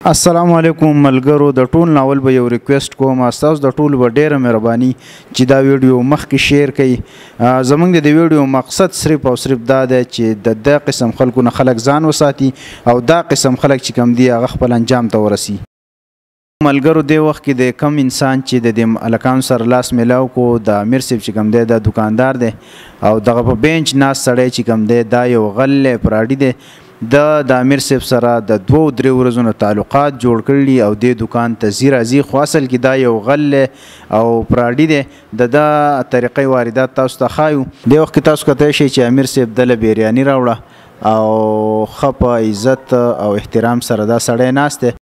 السلام علیکم ملګرو د ټول ناول به یو ریکوست کوم تاسو د ټول به ډیره مهرباني چې دا ویډیو مخکې شیر کړئ زمونږ د ویډیو مقصد صرف او صرف دا دی چې د قسم خلکو نه خلک ځان وساتي او دا قسم خلک چې کم دی هغه خپل انجام ته ورسي ملګرو دی وخت کې د کم انسان چې د دې الکان سره لاس میلاو کو د امیر صاحب چې کم دی د دکاندار دی او دغه په بینچ ناست سړی چې کم دی دا یو غل پراډي دی د امیر صاحب سره د 2-3 ورځو تعلقات جوړ کړي او د دکان ته زی راځي خو اصل کې دا یو غل او پراډي دی د طریقې واردات تاسو ته ښایو د وخت کې تاسو کته شي چې امیر صاحب د بیریانی راوړه او خپه عزت او احترام سره دا سړی ناست دی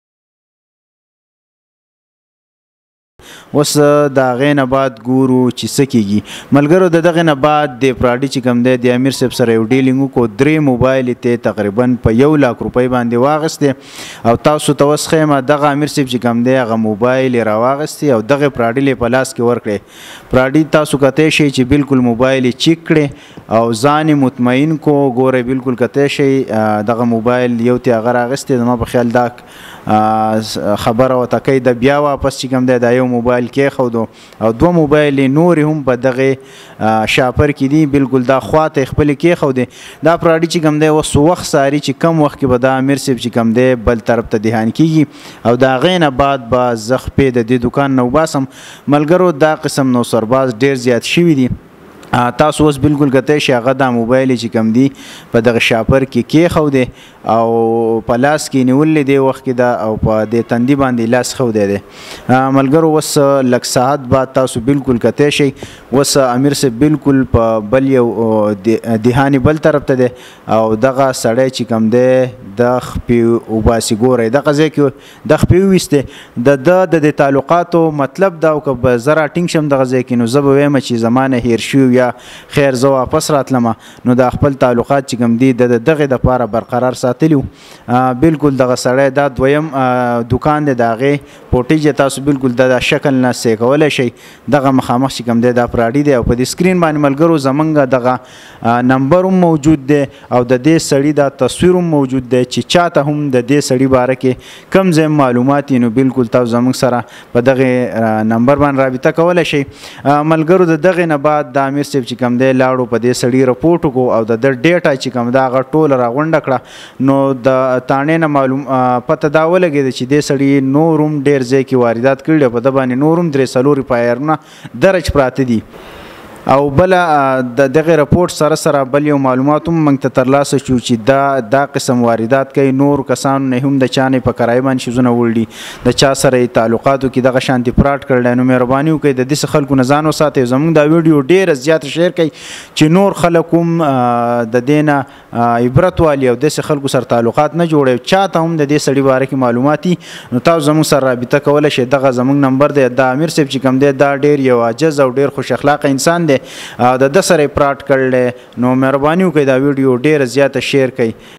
اوس د هغې نه بعد ګورو چې څه کېږي ملګرو د دغې نه بعد د پراډي چې کوم دی د امیر صاحب سره یو ډیلینګ وکړو 3 موبایل یې تقریبا په 1 لک روپۍ باندې واغستې او تاسو ته اوس ښیم دغه امیر صاحب چې کوم دی هغه موبایل یې راواغستې او دغې پراډي یې په لاس کې ورکړې پراډي تاسو کتی شئ چې بالکل موبایل یې چیک کړې او ځان یې مطمئن کو ګورئ بالکل کتی شئ دغه موبایل یو تی هغه راغستې زما په خیال دا خبره ورته کوي د بیا واپس چې کوم دی دا یو موبایل کېښودو او 2 موبایل یې نورې هم په دغې شاپر کې دي بالکل دا خواته یې خپلې کېښودې دا پراډي چې کوم دی اوس وخت څاري چې کم وخت کې به دا امیر صاحب چې کوم دی بل طرف ته دهان کېږي او د هغې نه بعد به زه خپې د دې دکان نه وباسم ملګرو دا قسم نوسرباز ډېر زیات شوي دي تاسو اوس بالکل کتی شي هغه دا موبایل چې کوم دی په دغه شاپر کې کېښودی او په لاس کې نیولې دی وخت کې دا او په دې تندي باندې لاس ښودی دی ملګرو اوس لږ ساعت بعد تاسو بالکل کتی شئ اوس امیر صاحب بالکل په بل یو دهانې بل طرف ته دی او دغه سړی چې کوم دی د خپې وباسي ګورئ دغه ځای کې د خپې وویستې د دې تعلقاتو مطلب دا او که به زه راټینګ شم دغه ځای کې نو زه به وایم چې زما نه هیر شوي خیر زه واپس راتلم نو دا خپل تعلقات چې کوم دي د دغې دپاره برقرار ساتلي بالکل دغه سړی دا دویم دکان دی د هغې پوټیج تاسو بالکل د شکل نه سې کولی شئ دغه مخامخ چې کوم دی دا پراډي دی او په دې سکرین باندې ملګرو زمونږ دغه نمبر هم موجود دی او د دې سړي دا تصویر هم موجود دی چې چاته هم د دې سړي باره کې کوم ځای معلومات نو بالکل تاسو زمونږ سره په دغې نمبر باندې رابطه کولی شئ ملګرو د دغې نه بعد د امیر صاحب چې کوم دی لاړو په دې سړي رپورټ وکړو او د ډیټا چې کوم دا هغه ټوله راغونډه کړه نو د تانې نه معلوم پته دا ولګېده چې دې سړي نور هم ډېر ځای کې واردات کړي په ده باندې نور هم 3-4 فایرونه درج پراته دي او بل د دغه رپورټ سره سره بل یو معلومات هم موږ ته ترلاسه شو چې دا قسم واردات کوي نور کسانو نه هم د چا نه په کرایه باندې شیزونه وړي د چا سره یې تعلقاتو کې دغه شانتې فراډ کړی نو مهرباني وکړئ د داسې خلکو نه ځان وساتئ زموږ دا ویډیو ډېره زیاته شیر کړئ چې نور خلک هم د دې نه عبرت والي او داسې خلکو سره تعلقات نه جوړوي چاته هم د دې سړي باره کې معلومات وي نو تاسو زموږ سره رابطه کولی شئ دغه زموږ نمبر دی د امیر صاحب چې کوم دی دا ډېر یو عاجز او ډېر خوش اخلاقه انسان دی د ده سره یې فراډ کړلی نو مهرباني وکړئ دا ویډیو ډېره زیاته شیر کړئ